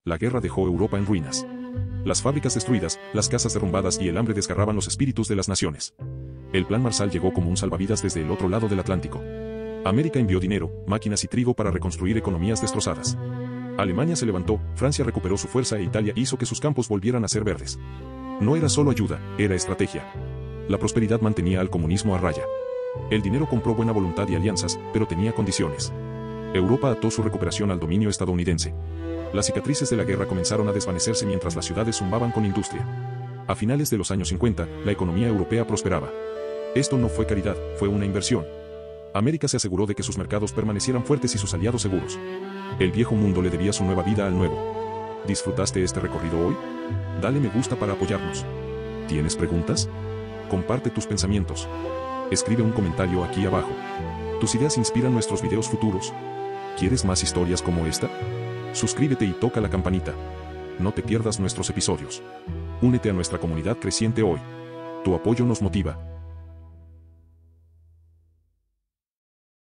La guerra dejó Europa en ruinas. Las fábricas destruidas, las casas derrumbadas y el hambre desgarraban los espíritus de las naciones. El Plan Marshall llegó como un salvavidas desde el otro lado del Atlántico. América envió dinero, máquinas y trigo para reconstruir economías destrozadas. Alemania se levantó, Francia recuperó su fuerza e Italia hizo que sus campos volvieran a ser verdes. No era solo ayuda, era estrategia. La prosperidad mantenía al comunismo a raya. El dinero compró buena voluntad y alianzas, pero tenía condiciones. Europa ató su recuperación al dominio estadounidense. Las cicatrices de la guerra comenzaron a desvanecerse mientras las ciudades zumbaban con industria. A finales de los años 50, la economía europea prosperaba. Esto no fue caridad, fue una inversión. América se aseguró de que sus mercados permanecieran fuertes y sus aliados seguros. El viejo mundo le debía su nueva vida al nuevo. ¿Disfrutaste este recorrido hoy? Dale me gusta para apoyarnos. ¿Tienes preguntas? Comparte tus pensamientos. Escribe un comentario aquí abajo. ¿Tus ideas inspiran nuestros videos futuros? ¿Quieres más historias como esta? Suscríbete y toca la campanita. No te pierdas nuestros episodios. Únete a nuestra comunidad creciente hoy. Tu apoyo nos motiva.